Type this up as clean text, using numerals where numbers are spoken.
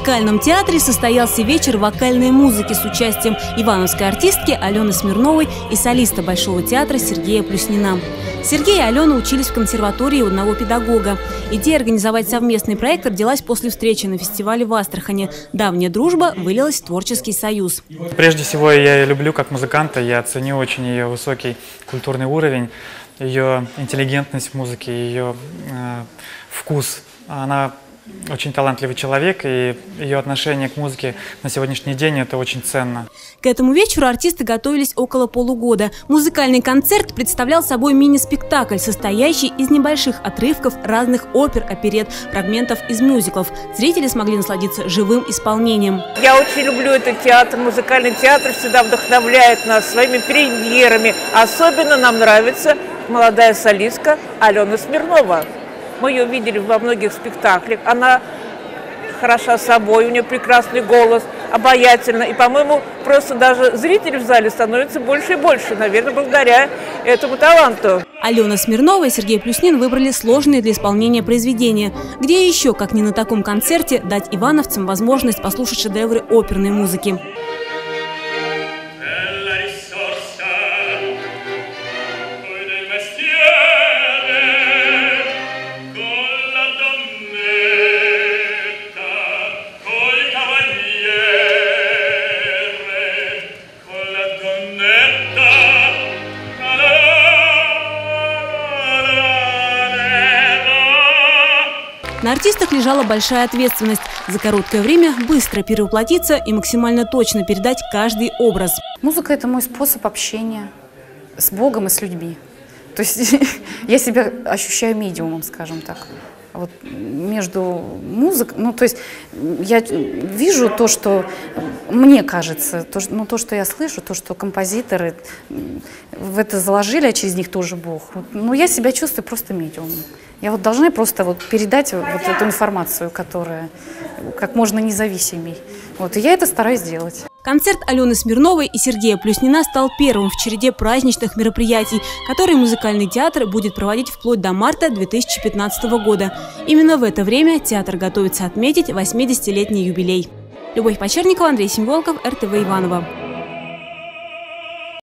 музыкальном театре состоялся вечер вокальной музыки с участием ивановской артистки Алены Смирновой и солиста Большого театра Сергея Плюснина. Сергей и Алена учились в консерватории у одного педагога. Идея организовать совместный проект родилась после встречи на фестивале в Астрахани. Давняя дружба вылилась в творческий союз. Прежде всего, я ее люблю как музыканта, я ценю очень ее высокий культурный уровень, ее интеллигентность в музыке, ее вкус. Она очень талантливый человек, и ее отношение к музыке на сегодняшний день – это очень ценно. К этому вечеру артисты готовились около полугода. Музыкальный концерт представлял собой мини-спектакль, состоящий из небольших отрывков разных опер, оперет, фрагментов из мюзиклов. Зрители смогли насладиться живым исполнением. Я очень люблю этот театр. Музыкальный театр всегда вдохновляет нас своими премьерами. Особенно нам нравится молодая солистка Алена Смирнова. Мы ее видели во многих спектаклях. Она хороша собой, у нее прекрасный голос, обаятельна. И, по-моему, просто даже зрителей в зале становится больше и больше, наверное, благодаря этому таланту. Алена Смирнова и Сергей Плюснин выбрали сложные для исполнения произведения. Где еще, как не на таком концерте, дать ивановцам возможность послушать шедевры оперной музыки? На артистах лежала большая ответственность. За короткое время быстро перевоплотиться и максимально точно передать каждый образ. Музыка – это мой способ общения с Богом и с людьми. То есть я себя ощущаю медиумом, скажем так. Вот между музыкой, то есть я вижу то, что мне кажется, то, что я слышу, то, что композиторы в это заложили, а через них тоже Бог. Но я себя чувствую просто медиумом. Я должна просто передать эту информацию, которая как можно независимей. И я это стараюсь сделать. Концерт Алены Смирновой и Сергея Плюснина стал первым в череде праздничных мероприятий, которые музыкальный театр будет проводить вплоть до марта 2015 года. Именно в это время театр готовится отметить 80-летний юбилей. Любовь Почерникова, Андрей Семенолков, РТВ Иваново.